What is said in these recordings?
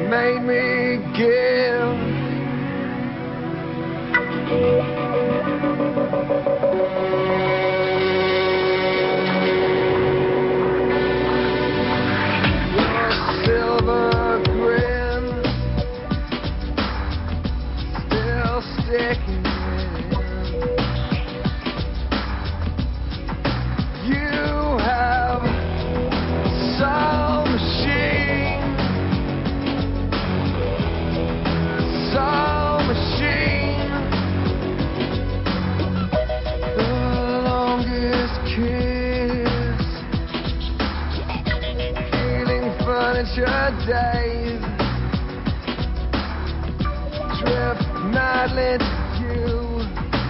made me give. Your silver grin still sticking in. You have some machine, some machine. The longest kiss, healing furniture days, drift madly to you,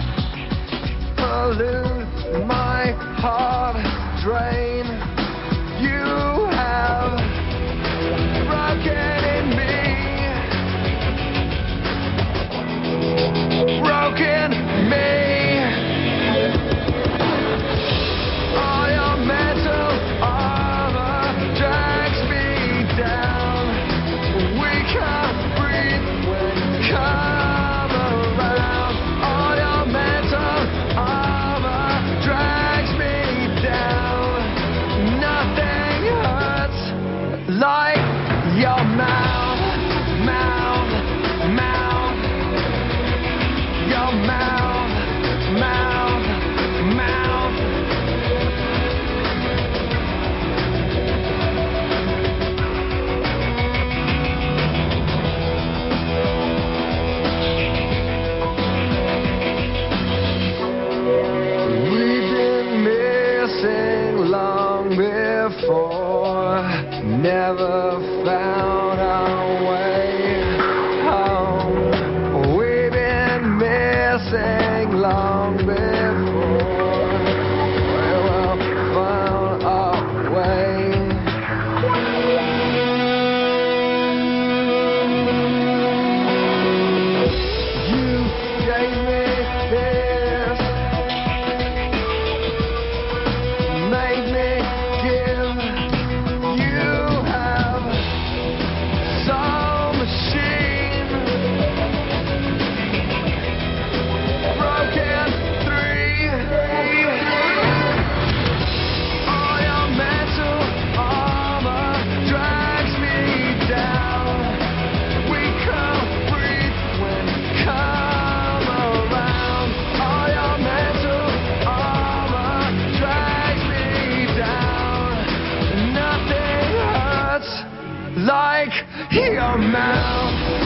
pollute my heart, drain. You have broken in me, broken me. All your mental armor drags me down. We can't breathe when you come around. All your mental armor drags me down. Nothing hurts like your mouth, mouth, mouth. Your mouth, mouth, mouth. We've been missing long before, never found our way home. We've been missing long before, we will find our way. You gave me this, made me give. You have some machine, broken three. All your mental armor drags me down. We can't breathe when you come around. All your mental armor drags me down. Nothing hurts like your mouth.